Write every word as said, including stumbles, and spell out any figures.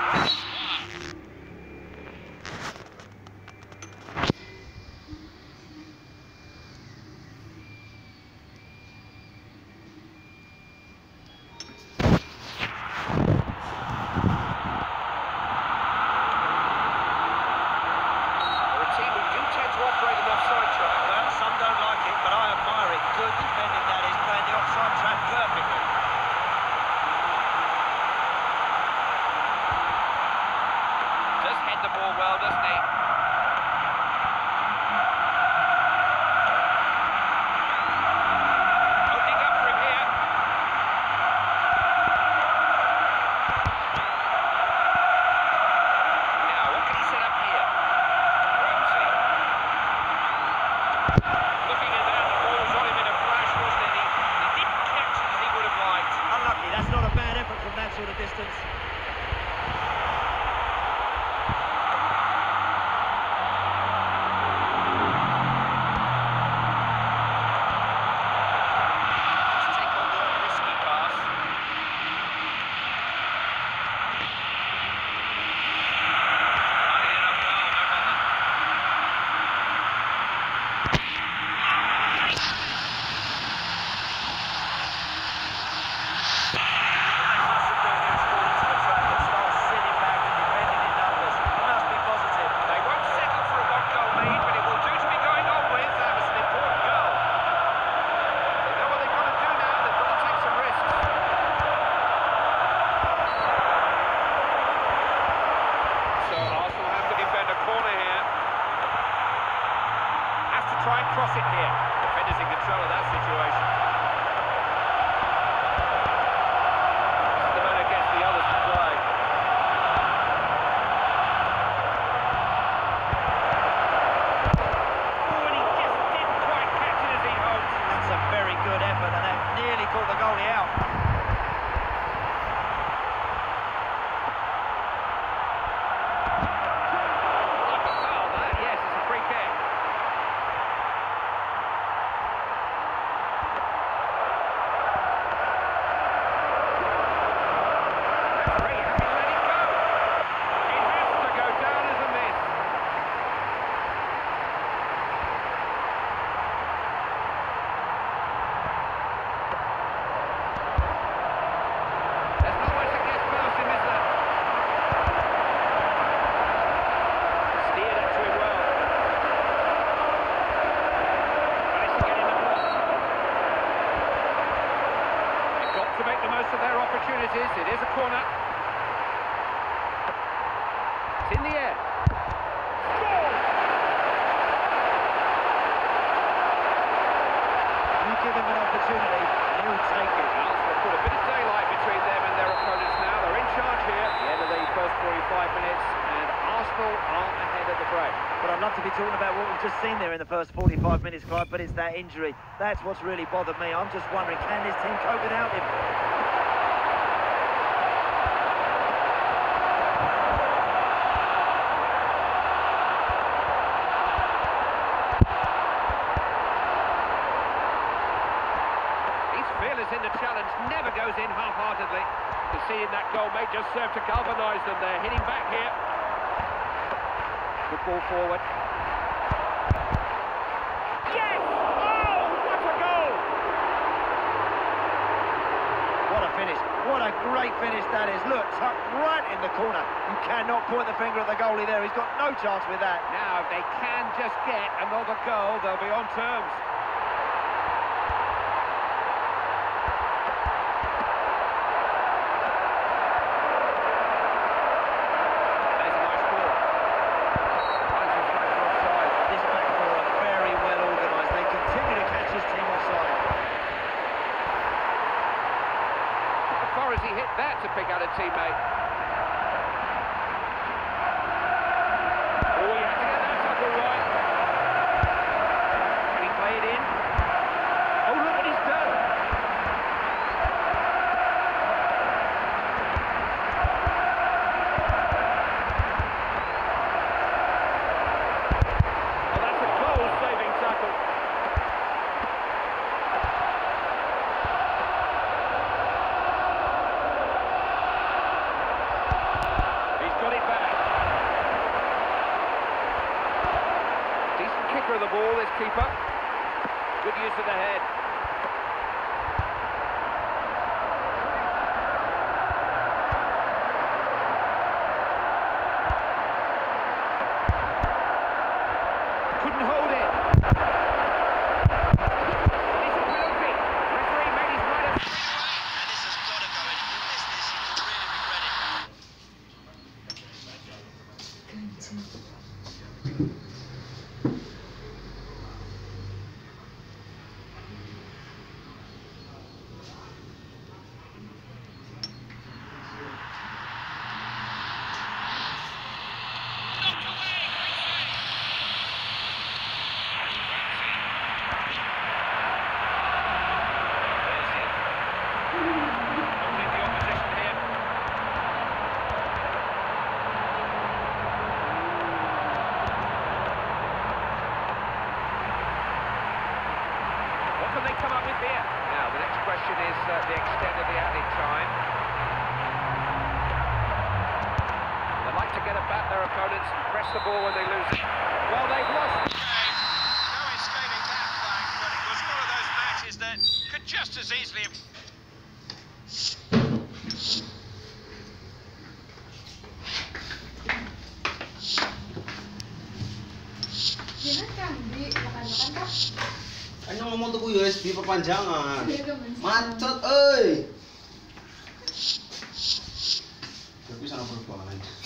It is a corner. It's in the air. Score! You give him an opportunity, he'll take it. Arsenal put a bit of daylight between them and their opponents now. They're in charge here at the end of the first forty-five minutes, and Arsenal are ahead of the break. But I'd love to be talking about what we've just seen there in the first forty-five minutes, Clive, but it's that injury. That's what's really bothered me. I'm just wondering, can this team cope without him? Fearless in the challenge, never goes in half-heartedly. Conceding that goal may just serve to galvanise them. They're hitting back here. Good ball forward. Yes! Oh, what a goal! What a finish. What a great finish that is. Look, tucked right in the corner. You cannot point the finger at the goalie there. He's got no chance with that. Now, if they can just get another goal, they'll be on terms. As he hit that to pick out a teammate. Oh, yeah, that's up all right. Can he play it in? Oh, look what he's done. Oh, that's a goal-saving tackle. with the ball, this keeper. Good use of the head. Couldn't hold it. It's a penalty. Referee made his mind up. And this has got to go in. If you miss this, you will really regret it. What can they come up with here? Now, the next question is uh, the extent of the added time. They like to get about their opponents and press the ball when they lose it. Well, they've lost. No escaping that flag, but it was one of those matches that could just as easily have... Ano ngomong tuh U S B perpanjangan? Macet, euy. Tapi sana perubahan.